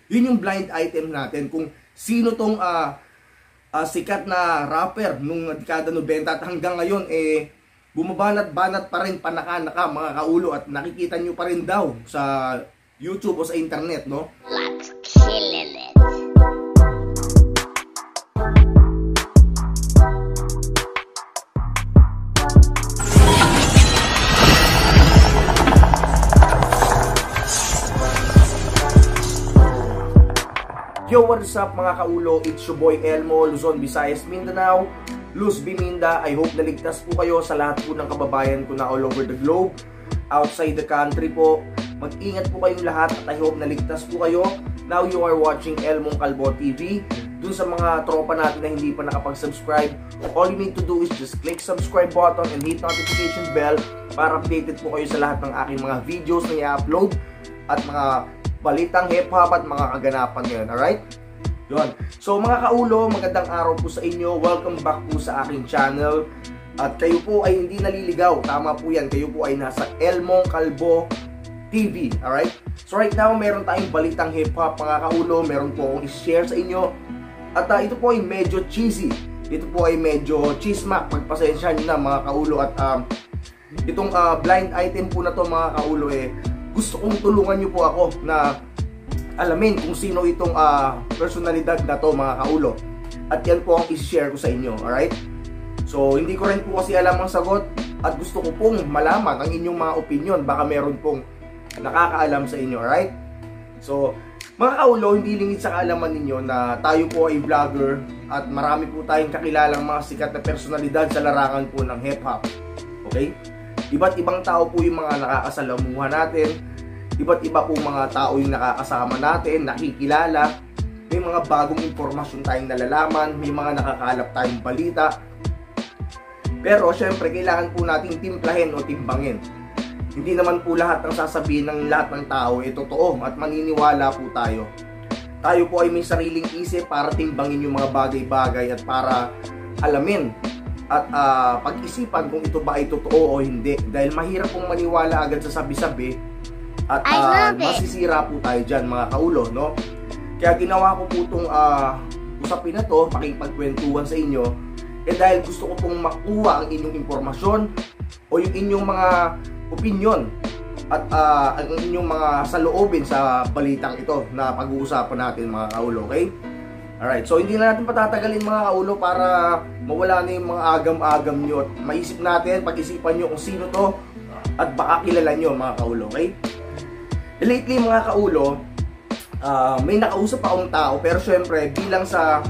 Yun yung blind item natin, kung sino tong sikat na rapper nung dekada 90 at hanggang ngayon bumabanat-banat pa rin panaka-naka mga kaulo, at nakikita nyo pa rin daw sa YouTube o sa internet, no? Let's kill it. Yo, what's up mga kaulo? It's your boy Elmo, Luzon, Visayas, Mindanao, Luz Biminda. I hope naligtas po kayo sa lahat po ng kababayan ko na all over the globe, outside the country po. Mag-ingat po kayong lahat at I hope naligtas po kayo. Now you are watching Elmong Calbo TV. Dun sa mga tropa natin na hindi pa nakapag-subscribe, all you need to do is just click subscribe button and hit notification bell para updated po kayo sa lahat ng aking mga videos na i-upload at mga balitang hip-hop at mga kaganapan ngayon, alright? Yun. So mga kaulo, magandang araw po sa inyo. Welcome back po sa aking channel. At kayo po ay hindi naliligaw. Tama po yan. Kayo po ay nasa Elmong Calbo TV, alright? So right now, meron tayong balitang hip-hop mga kaulo. Meron po akong i-share sa inyo. At ito po ay medyo cheesy. Ito po ay medyo chismak. Pagpasensya nyo na mga kaulo. At itong blind item po na to mga kaulo gusto kong tulungan nyo po ako na alamin kung sino itong personalidad na to mga kaulo. At yan po ang i-share ko sa inyo, alright? So hindi ko rin po kasi alam ang sagot at gusto ko pong malaman ang inyong mga opinion. Baka meron pong nakakaalam sa inyo, alright? So mga kaulo, hindi lingid sa kaalaman ninyo na tayo po ay vlogger at marami po tayong kakilalang mga sikat na personalidad sa larangan po ng hip-hop. Okay? Iba't ibang tao po yung mga nakakasalamuha natin. Iba't iba po mga tao yung nakakasama natin, nakikilala. May mga bagong impormasyon tayong nalalaman, may mga nakakalap tayong balita. Pero syempre kailangan po nating timplahin o timbangin. Hindi naman po lahat ng sasabihin ng lahat ng tao totoo at maniniwala po tayo. Tayo po ay may sariling isip para timbangin yung mga bagay-bagay at para alamin at pag-isipan kung ito ba ay totoo o hindi. Dahil mahirap pong maniwala agad sa sabi-sabi at masisira po tayo dyan mga kaulo, no? Kaya ginawa ko po itong usapin na to, pakipagkwentuhan sa inyo dahil gusto ko pong makuha ang inyong impormasyon o yung inyong mga opinion at ang inyong mga saloobin sa balitang ito na pag-uusapan natin mga kaulo, okay? Alright, so hindi na natin patatagalin mga kaulo para mawala na yung mga agam-agam nyo at maisip natin, pag-isipan nyo kung sino to at baka kilala nyo mga kaulo, okay? Lately mga kaulo, may nakausap akong tao pero syempre bilang sa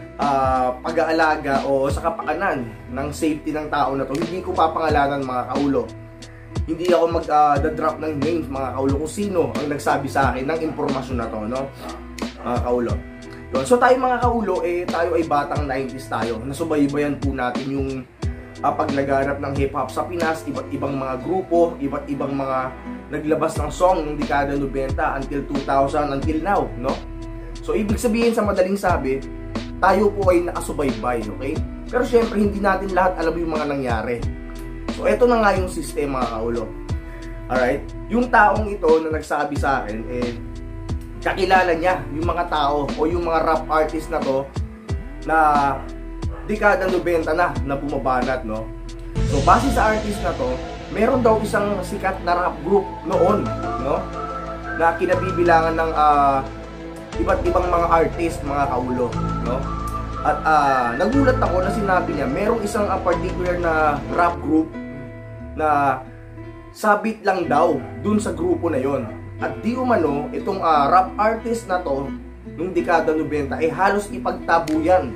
pag-aalaga o sa kapakanan ng safety ng tao na to, hindi ko papangalanan mga kaulo. Hindi ako mag-drop ng names mga kaulo kung sino ang nagsabi sa akin ng impormasyon na to, no? Mga kaulo. So tayo mga kaulo, tayo ay batang 90s tayo. Nasubaybayan po natin yung paglaganap ng hip-hop sa Pinas, iba't ibang mga grupo, iba't ibang mga naglabas ng song ng dekada 90 until 2000, until now, no? So ibig sabihin sa madaling sabi, tayo po ay nakasubaybay, okay? Pero syempre hindi natin lahat alam yung mga nangyari. So eto na nga yung sistema mga kaulo. Alright? Yung taong ito na nagsabi sa akin, kakilala niya yung mga tao o yung mga rap artist na to na dekada 90 na bumabanat, no? So base sa artist na to, meron daw isang sikat na rap group noon, no? Na kinabibilangan ng iba't ibang mga artist, mga kaulo, no? At nagulat ako na sinabi niya merong isang particular na rap group na sabit lang daw dun sa grupo na yon. At di umano, itong rap artist na to, nung dekada 90, halos ipagtabuyan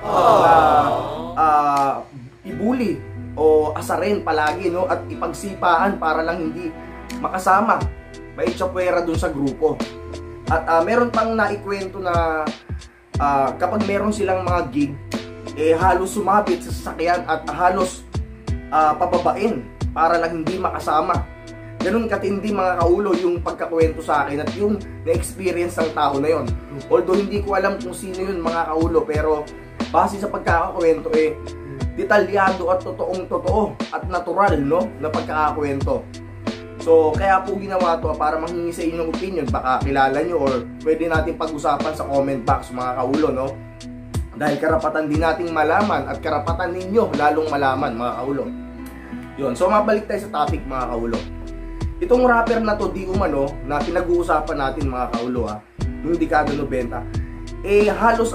na ibuli o asarin palagi, no? At ipagsipaan para lang hindi makasama, may tsapwera dun sa grupo. At meron pang naikwento na kapag meron silang mga gig, halos sumabit sa sasakyan at halos pababain para lang hindi makasama. Ganun katindi mga kaulo yung pagkakwento sa akin at yung na-experience ng tao na yon. Although hindi ko alam kung sino yun mga kaulo, pero base sa pagkakakwento detalyado at totoong totoo at natural, no, na pagkakakwento. So, kaya po ginawa to para manghingi sa inyong opinion. Baka kilala nyo or pwede natin pag-usapan sa comment box mga kaulo, no? Dahil karapatan din nating malaman at karapatan ninyo lalong malaman mga kaulo. Yun. So, mabalik tayo sa topic mga kaulo. Itong rapper na to, di umano, na pinag-uusapan natin mga kaulo, noong dekada 90, halos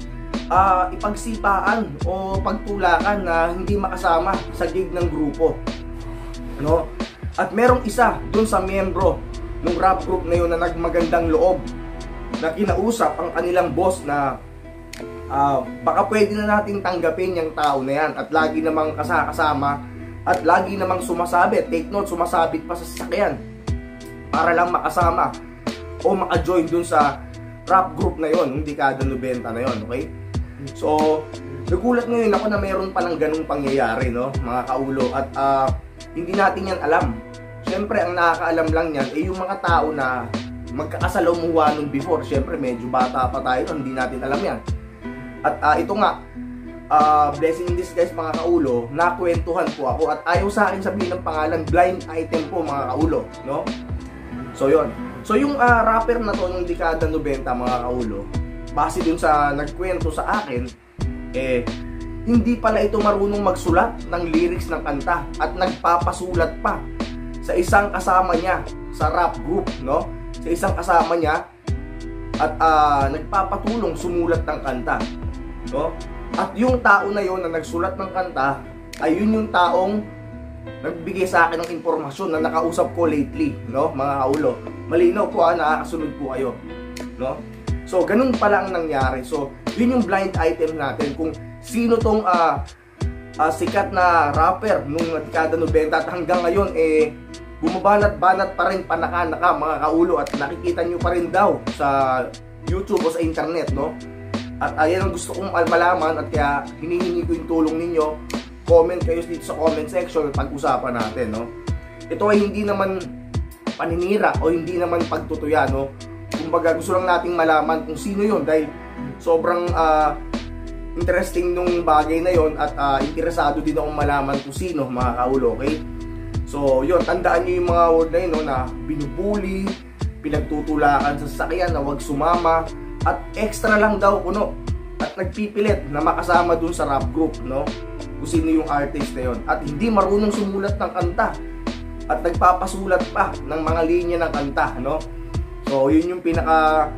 ipagsipaan o pagtulakan na hindi makasama sa gig ng grupo, no? At merong isa dun sa miyembro ng rap group na yun na nagmagandang loob na kinausap ang kanilang boss na baka pwede na nating tanggapin yung tao na yan at lagi namang kasama at lagi namang sumasabit, take note, sumasabit pa sa sasakyan para lang makasama o maka-join dun sa rap group na yon, ng dekada 90 na yon, okay? So, nagulat ngayon ako na mayroon palang ganung pangyayari, no, mga kaulo, at hindi natin yan alam. Siyempre, ang nakakaalam lang yan yung mga tao na magkakasalamuha nun before. Siyempre, medyo bata pa tayo, hindi natin alam yan. At ito nga, blessing in disguise mga kaulo, nakwentuhan po ako at ayaw sa akin sabihin ng pangalan, blind item po mga kaulo, no? So, yon. So, yung rapper na to ng dekada 90 mga kaulo, base dun sa nagkwento sa akin, hindi pala ito marunong magsulat ng lyrics ng kanta at nagpapasulat pa sa isang kasama niya sa rap group, no? Sa isang kasama niya at nagpapatulong sumulat ng kanta, no? At yung tao na yon na nagsulat ng kanta ay yun yung taong nagbigay sa akin ng impormasyon na nakausap ko lately, no, mga kaulo. Malinaw po, nakakasunod po kayo, no? So, ganun pala ang nangyari. So, yun yung blind item natin kung sino tong sikat na rapper nung dekada 90 at hanggang ngayon bumabanat-banat pa rin panaka-naka mga kaulo at nakikita nyo pa rin daw sa YouTube o sa internet, no? At ayan ang gusto kong malaman at kaya hinihingi ko yung tulong ninyo. Comment kayo dito sa comment section at pag-usapan natin, no? Ito ay hindi naman paninira o hindi naman pagtutuya, no? Kumbaga gusto lang nating malaman kung sino yon dahil sobrang interesting nung bagay na yon at interesado din akong malaman kung sino mga kaulo, okay? So yun, tandaan nyo yung mga word na yun, no, na binubuli, pinagtutulakan sa sasakyan na wag sumama at extra lang daw kuno at nagpipilit na makasama dun sa rap group, no? Kung sino yung artist na yun at hindi marunong sumulat ng kanta at nagpapasulat pa ng mga linya ng kanta, no? So yun yung pinaka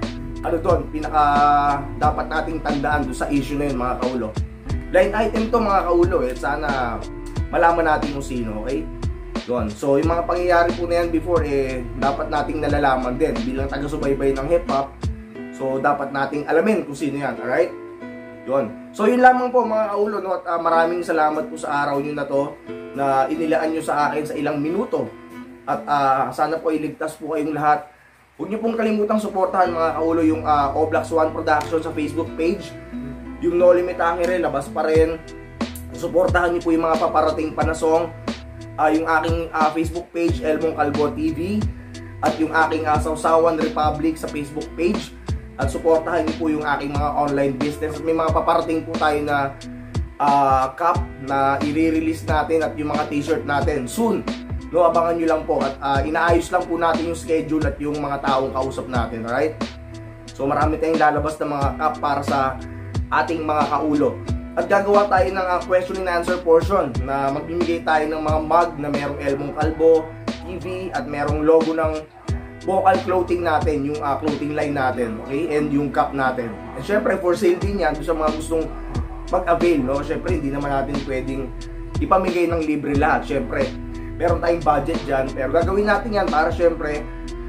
dapat nating tandaan doon sa issue na yun mga kaulo. Line item to mga kaulo, sana malaman natin kung sino, okay? Yun. So yung mga pangyayari po na yan before dapat nating nalalaman din bilang taga-subaybay ng hip hop. So dapat nating alamin kung sino yan, alright? Yun. So yun lamang po mga kaulo, no? At maraming salamat po sa araw nyo na to na inilaan nyo sa akin sa ilang minuto. At sana po iligtas po kayong lahat. Huwag niyo pong kalimutang suportahan mga kaulo yung Oblax One Production sa Facebook page. Yung No Limit Angere, labas pa rin. Suportahan niyo po yung mga paparating pa na song. Yung aking Facebook page, Elmong Calvo TV. At yung aking Sausawan Republic sa Facebook page. At suportahan niyo po yung aking mga online business. At may mga paparating po tayo na cup na i-release natin at yung mga t-shirt natin soon. No, abangan nyo lang po at inaayos lang po natin yung schedule at yung mga taong kausap natin, alright? So marami tayong lalabas na mga cup para sa ating mga kaulo. At gagawa tayo ng question and answer portion na magbibigay tayo ng mga mug na merong Elmong Calvo TV at merong logo ng vocal clothing natin, yung clothing line natin, okay? And yung cup natin. And syempre for sale din yan sa mga gustong mag-avail, no? Syempre hindi naman natin pwedeng ipamigay ng libre lahat, syempre. Meron tayong budget dyan, pero gagawin natin yan para syempre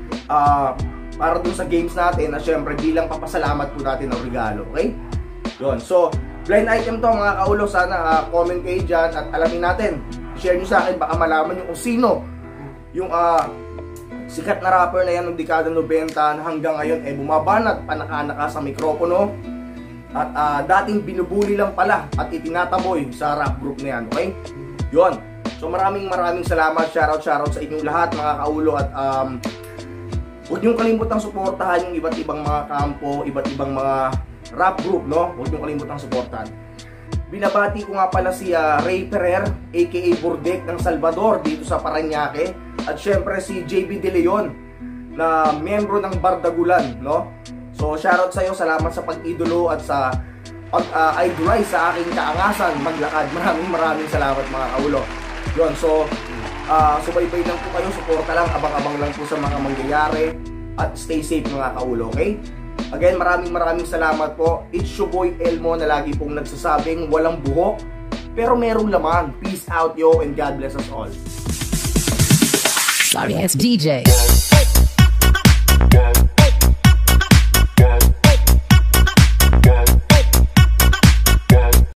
para dun sa games natin na syempre bilang papasalamat po natin ng regalo, okay? Yun, so blind item to mga kaulo, sana comment kayo dyan at alamin natin, share nyo sa akin, baka malaman nyo kung sino yung sikat na rapper na yan ng dekada 90 na hanggang ngayon bumabanat panaka-naka sa mikropono at dating binubuli lang pala at itinataboy sa rap group na yan, okay? Yun. So maraming salamat, shoutout sa inyong lahat mga kaulo at huwag niyong kalimutang suportahan yung iba't ibang mga kampo, iba't ibang mga rap group, no? Huwag niyong kalimutang suportahan. Binabati ko nga pala si Ray Ferrer aka Burdek ng Salvador dito sa Parañaque. At syempre si JB De Leon na miyembro ng Bardagulan, no? So shoutout sa iyo, salamat sa pag-idolo at sa pag-idolize sa aking kaangasan maglakad. Maraming salamat mga kaulo. Yun, so subaybay lang po kayo, suporta lang, abang-abang lang po sa mga mangyayari at stay safe mga kaulo, okay? Again, maraming salamat po. It's your boy Elmo na lagi pong nagsasabing walang buhok pero merong laman. Peace out yo and God bless us all. Sorry, it's DJ.